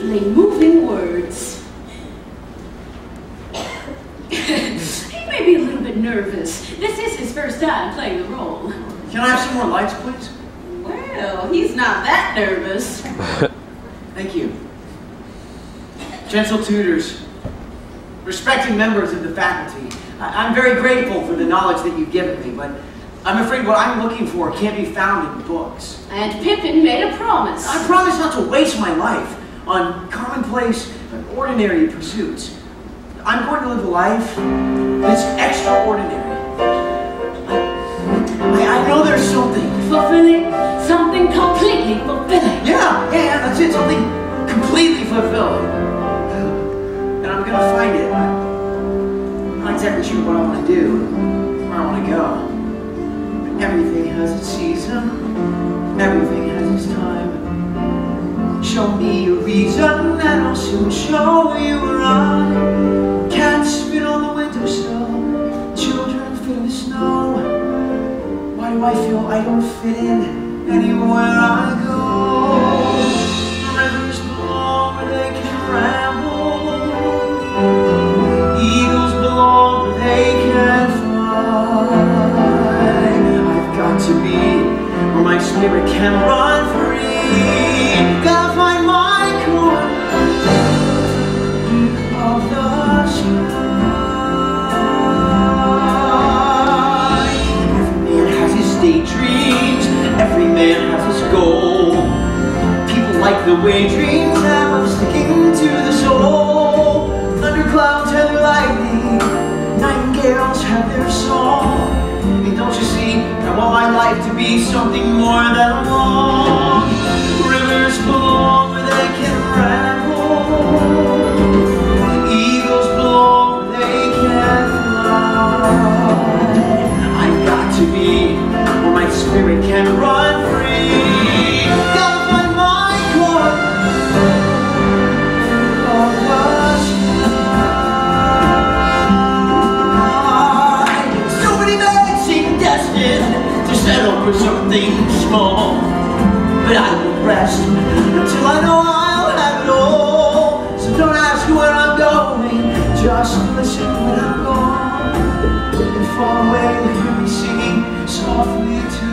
absolutely moving words. He may be a little bit nervous. This is his first time playing the role. Can I have some more lights, please? Well, he's not that nervous. Thank you. Gentle tutors, respected members of the faculty, I'm very grateful for the knowledge that you've given me, but I'm afraid what I'm looking for can't be found in books. And Pippin made a promise. I promise not to waste my life on commonplace, ordinary pursuits. I'm going to live a life that's extraordinary. I know there's something. Fulfilling? Something completely fulfilling. Yeah, that's it. Something completely fulfilling. And I'm going to find it. I'm not exactly sure what I want to do, where I want to go. But everything has its season. Everything has its time. Show me a reason and I'll soon show you where I cats spit on the windowsill, children fit in the snow. Why do I feel I don't fit in anywhere I go? Rivers belong where they can ramble, eagles belong where they can fly. I've got to be where my spirit can run free. Gotta find my corner of the sky. Daydreams, every man has his goal. People like the way dreams have of sticking to the soul. Thunderclouds have their lightning, nightingales have their song. And don't you see, I want my life to be something more than a long. Rivers belong where they can ramble, eagles belong where they can fly. I've got to be where my spirit can run free. Gotta find my corner of the sky. So many men seem destined to settle for something small, but I will rest until I know I'll have it all. So don't ask where I'm going, just listen when I'm gone. And far away, you hear me singing softly to